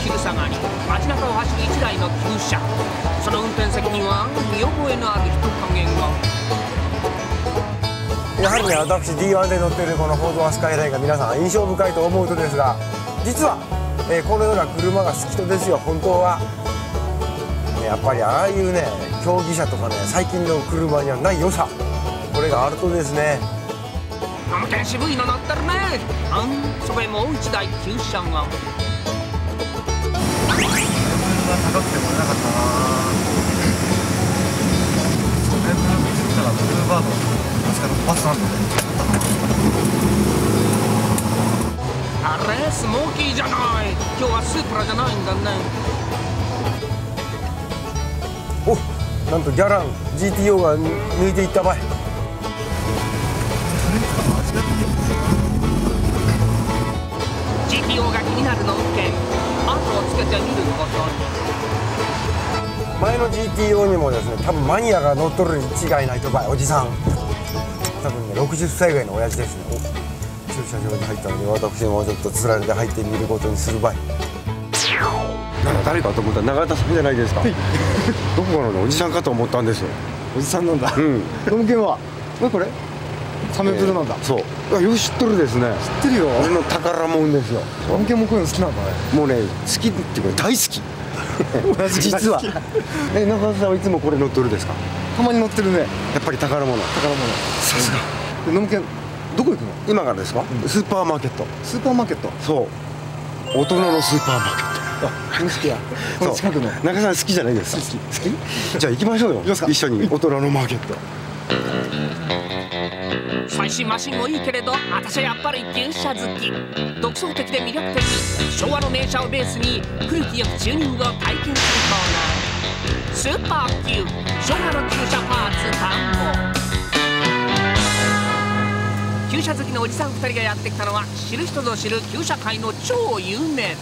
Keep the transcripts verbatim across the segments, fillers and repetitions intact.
昼下がり、街中を走るいちだいの旧車。その運転席には見覚えのある人影が。 やはりね、私 ディーワン で乗っているこのフォードアスカイラインが皆さん印象深いと思うとですが、実は、えー、このような車が好きとですよ。本当はやっぱりああいうね競技車とかね、最近の車にはない良さ、これがあるとですね。 ナムケン渋いの乗ってるね。あん、そこへもう一台旧車が。 高くてもなかったな。それから見てたらブルーバード確かのバスなんだね。 あれスモーキーじゃない。今日はスープラじゃないんだね。 お、なんとギャラン ジーティーオー が抜いていった場合。 ジーティーオー が気になるの件、後をつけてみることに。 前の ジーティーオー にもですね、多分マニアが乗っとるに違いないとばい。おじさん多分ねろくじゅっさいぐらいの親父ですね。お、駐車場に入ったので私もちょっとつられて入ってみることにする場合。なんか誰かと思ったら永田さんじゃないですか。どこからのおじさんかと思ったんですよ。 おじさんなんだ。 うん。 ノムケンはこれサメプルなんだ。 そう。よく知っとるですね。 知ってるよ。 俺の宝物ですよ。 ノムケンもこういうの好きなんだね。 もうね、好きっていうか大好き。実は。え、中田さんはいつもこれ乗っとるですか。 たまに乗ってるね。 やっぱり宝物。 宝物。 さすが。 ノムケンどこ行くの？ 今からですか？スーパーマーケット。 スーパーマーケット。 そう。大人のスーパーマーケット。 あ、好きや。この近くの。 中さん好きじゃないですか。 好き。好き？ じゃあ行きましょうよ。一緒に大人のマーケット。 最新マシンもいいけれど、私はやっぱり旧車好き。独創的で魅力的、昭和の名車をベースに古き良きチューニングを体験するコーナー、スーパー旧昭和の旧車パーツ探訪。旧車好きのおじさんふたりがやってきたのは、知る人ぞ知る旧車界の超有名店。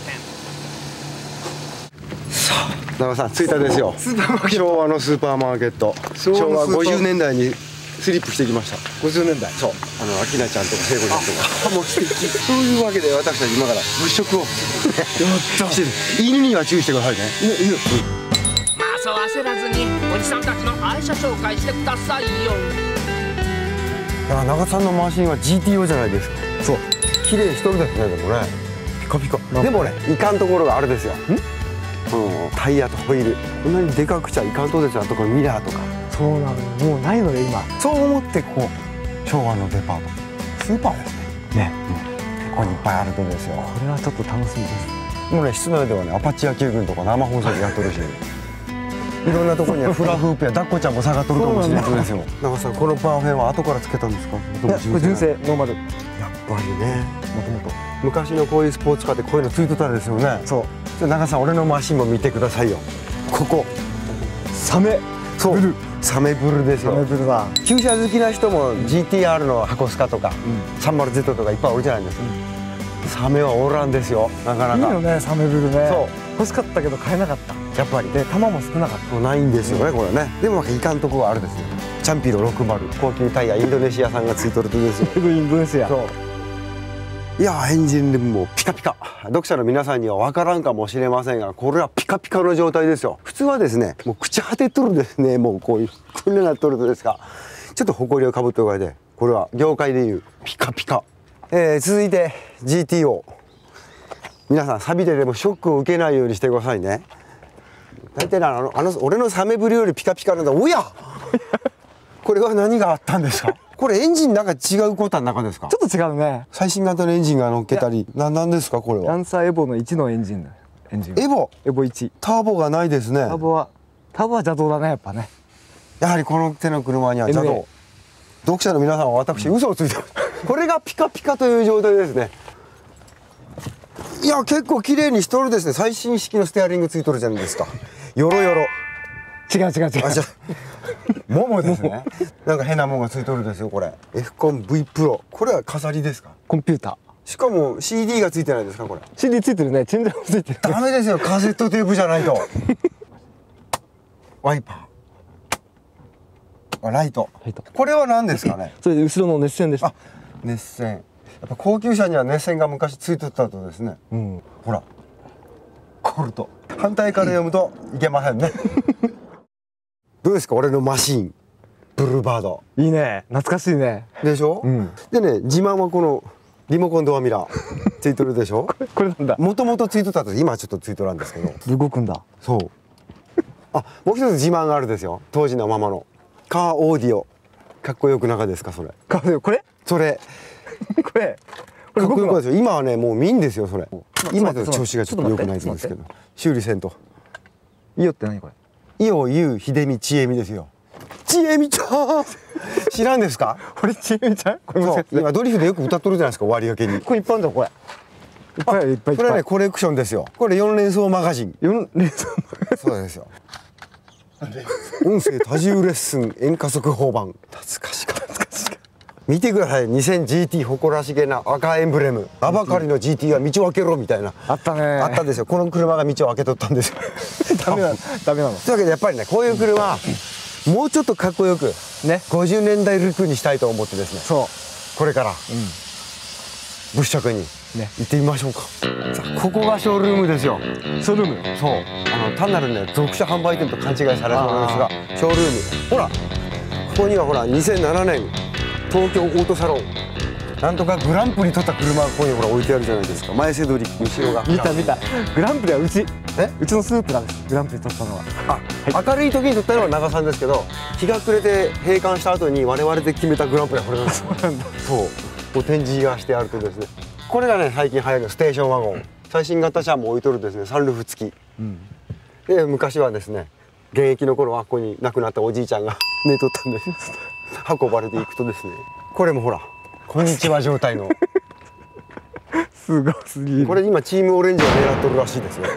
さあ、中さん着いたですよ。 スーパーマーケット。 昭和のスーパーマーケット。昭和ごじゅうねんだいにスリップしてきました。 ごじゅうねんだい。 そう。あの明菜ちゃんとか聖子ちゃんとか。もう素敵。そういうわけで私たち今から物色を。やった。犬には注意してくださいね。犬。犬。 まあそう焦らずにおじさんたちの愛車紹介してくださいよ。 だから中さんのマシンは ジーティーオー じゃないですか。 そう。 綺麗しとるですね。でもね。ピカピカ。でもね、いかんところがあるですよ。ん？タイヤとホイール。こんなにでかくちゃいかんとですよ。あとこのミラーとか。 そうなの。もうないのよ今。 そう思ってこう昭和のデパート、スーパーですね。ね、ここにいっぱいあるとですよ。 これはちょっと楽しみです。 もうね、室内ではね、アパッチ野球軍とか生放送でやっとるし、いろんなところにはフラフープや抱っこちゃんも下がっとるかもしれないですよ。中さん、このパンフェンは後からつけたんですか？ いや、これ純正ノーマル。 やっぱりね、 もともと昔のこういうスポーツカーってこういうのついとったですよね。 そう。 じゃあ中さん、俺のマシンも見てくださいよ。ここサメ。 そう。サメブルですよ。 サメブルだ。 旧車好きな人も ジーティーアール の箱スカとか、うん、さんじゅうゼット とかいっぱいおるじゃないですか。うん、サメはおらんですよ。なかなか。いいよね、サメブルね。 そう。 欲しかったけど買えなかった。やっぱり。で、玉も少なかった。 ないんですよね、うん、これね。でもなんかいかんとこがあるですね。チャンピロろくじゅう高級タイヤインドネシア産がついとるとですよ。 インドネシア。そう。 いやエンジンでもピカピカ。読者の皆さんには分からんかもしれませんが、これはピカピカの状態ですよ。普通はですね、もう朽ち果てとるですね、もうこういうこんななっとるとですが、ちょっと埃をかぶっておかれて、これは業界でいうピカピカ。えー、続いて ジーティーオー。皆さんサビででもショックを受けないようにしてくださいね。大体あのあの俺のサメブルよりピカピカなんだ。おやこれは何があったんですか？これエンジンなんか違うことの中ですか？ ちょっと違うね。 最新型のエンジンが乗っけたり、な、なんですかこれは？ ランサーエボのいちのエンジンだ。エンジン。 エボ。 エボいち。 ターボがないですね。 ターボは、ターボは邪道だね、やっぱね。 やはりこの手の車には邪道。読者の皆さんは私、嘘をついてます。これがピカピカという状態ですね。いや、結構綺麗にしとるですね。最新式のステアリングついとるじゃないですか。よろよろ。 違う違う違う。 あ、じゃももですね。なんか変なもんがついとるですよ、これ。エフコン ブイ プロ。これは飾りですか？ コンピューター。 しかも シーディー がついてないですか、これ。 シーディー ついてるね。チェンジャーもついてる。 ダメですよ、カセットテープじゃないと。ワイパー。ライト。ライト。これは何ですかね。 それで後ろの熱線です。 あ、熱線。やっぱ高級車には熱線が昔ついてたとですね。うん。ほら。こコルト。 反対から読むといけませんね。どうですか俺のマシーンブルーバード。 いいね、懐かしいね。 でしょ、うん、でね自慢はこのリモコンドアミラーついとるでしょ。 これなんだ。 もともとついとったと今はちょっとついとらんですけど動くんだ。 そう。あ、もう一つ自慢があるですよ。当時のままのカーオーディオ。かっこよくなかですかそれ。 かっこよこれそれこれかっこよくですよ。今はねもう見んですよそれ。今で調子がちょっと良くないんですけど修理せんと。 イオって何これ。 伊予優秀美千恵美ですよ。千恵美ちゃん知らんですか。 これ千恵美ちゃん。これも今ドリフでよく歌っとるじゃないですか終わりがけに。 これいっぱいあるんだこれ。いっぱいいっぱいいっぱい。 これはねコレクションですよ。これよん連装マガジン。 よん連装マガジン。 そうですよ。音声多重レッスン演歌速報版。懐かしか懐かしか。見てください にせんジーティー 誇らしげな赤エンブレム。名ばかりの ジーティー は道を開けろみたいな。 あったね。 あったんですよ。この車が道を開けとったんですよ。 ダメなのダメなの。 というわけでやっぱりねこういう車もうちょっとかっこよくねごじゅうねんだいルックにしたいと思ってですね。 そうこれから、うん、物色に行ってみましょうか。ね、さあここがショールームですよ。 ショールーム。 そうあの単なるね属車販売店と勘違いされそうなんですがショールームほらここにはほらにせんななねん東京オートサロンなんとかグランプリ取った車がここにほら置いてあるじゃないですか。前セドリック後ろが見た見た。グランプリはうちえうちのスープなんです。グランプリ取ったのは。 あ、はい、明るい時に取ったのは長さんですけど日が暮れて閉館した後に我々で決めたグランプリはこれなんです。そうなんだ。そうこう展示がしてあるとですねこれがね最近流行るステーションワゴン最新型車も置いとるですねサンルーフ付き、うん、で昔はですね現役の頃はここに亡くなったおじいちゃんが寝とったんです運ばれていくとですねこれもほらこんにちは状態のすごすぎる。 これ今チームオレンジを狙っとるらしいですね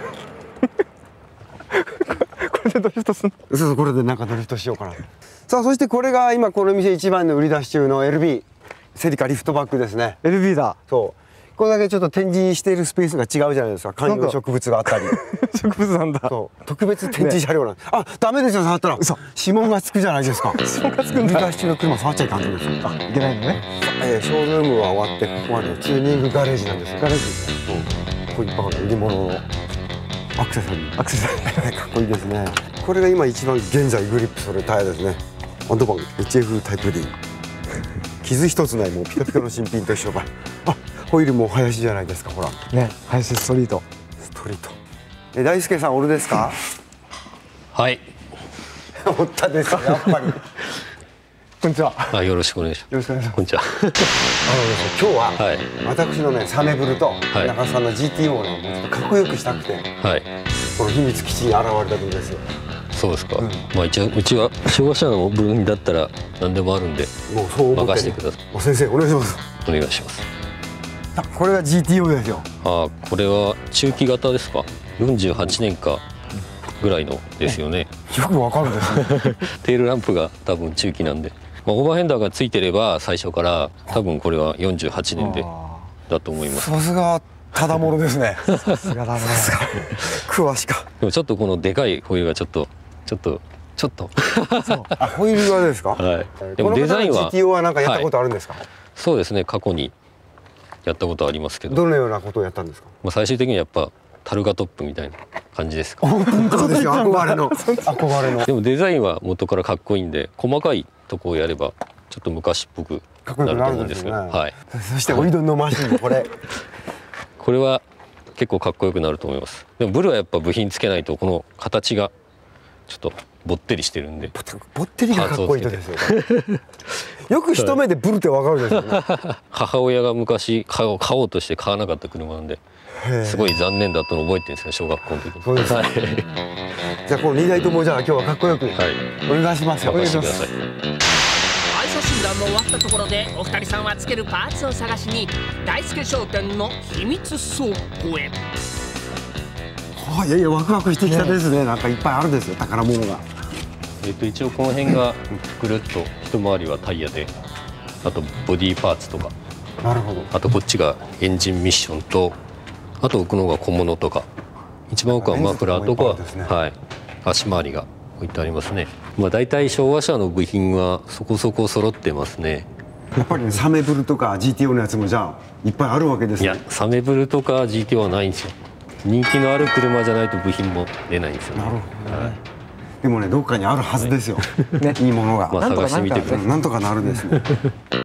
これでドリフトすんの。 そうそうこれでなんかドリフトしようかな。さあそしてこれが今この店一番の売り出し中の エルビー セリカリフトバッグですね。 エルビー だ。 そうこれだけちょっと展示しているスペースが違うじゃないですか。観葉植物があったり植物なんだ。 そう特別展示車両なんです、ね、あダメですよ触ったら指紋がつくじゃないですか。指紋がつくんだ。売り出し中の車触っちゃいかんとですよ。 あいけないのね。 えー、ショールームは終わってここはねチューニングガレージなんですよ。 ガレージ。 そうこういった売り物のアクセサリーアクセサリーかっこいいですね。これが今一番現在グリップするタイヤですね。アンドバン エイチエフ タイプ D 傷一つないもうピカピカの新品と一緒か。あホイールも林じゃないですかほらね林ストリートストリート。え大輔さん俺ですか。 はいおったですやっぱりこんにちは。 あよろしくお願いします。 よろしくお願いします。 こんにちは。 あのですね今日は、はい、私のねサメブルと中田さんの ジーティーオー をねもうちょっとかっこよくしたくて、はい、この秘密基地に現れた分ですよ。 そうですか、うん、まあ一応うちは昭和車の部品だったら何でもあるんでもうそう任せてください。 先生お願いします。 お願いします。 あこれが ジーティーオー ですよ。 あこれは中期型ですか。よんじゅうはちねんかぐらいのですよね。 よくわかるんですねテールランプが多分中期なんで、まあ、オーバーヘンダーがついてれば最初から多分これはよんじゅうはちねんでだと思います。 さすがただものですねさすがだね詳しか。 でもちょっとこのでかいホイールがちょっとちょっとちょっとあホイールがですか。 はい。でもデザインはジーティーオー はなんかやったことあるんですか。はい、 そうですね過去にやったことありますけど。 どのようなことをやったんですか。 まあ最終的にやっぱタルガトップみたいな感じですか。 本当ですよ憧れの憧れの。 でもデザインは元からかっこいいんで細かいとこをやればちょっと昔っぽくなると思うんですけど、はい。 そしておいどんのマシンこれこれは結構かっこよくなると思います。でもブルはやっぱ部品つけないとこの形がちょっとぼってりしてるんで。 ぼってりがかっこいいとですよよく一目でブルってわかるですよね母親が昔買おう買おうとして買わなかった車なんで、すごい残念だったのを覚えてるんですね小学校の時に。 そうです、はい、じゃあこのにだいともじゃあ今日はかっこよく、はい、お願いしますよ。 お願いします。 愛車診断の終わったところでお二人さんはつけるパーツを探しに大輔商店の秘密倉庫へ。 はあ、いやいやワクワクしてきたですね。なんかいっぱいあるんですよ宝物が。 えっと一応この辺がぐるっと一回りはタイヤで、あとボディパーツとか、 なるほど。 あとこっちがエンジンミッションと、あと奥の方が小物とか、一番奥はマフラーとか、ね、はい、足回りが置いてありますね。まあ大体昭和車の部品はそこそこ揃ってますね。 やっぱり、ね、サメブルとか ジーティーオー のやつもじゃあいっぱいあるわけですね。 いやサメブルとか ジーティーオー はないんですよ。 人気のある車じゃないと部品も出ないんですよね。 なるほどね。でもね、どっかにあるはずですよ。ね、いいものが。 まあ探してみてください。 なんとかなるですね。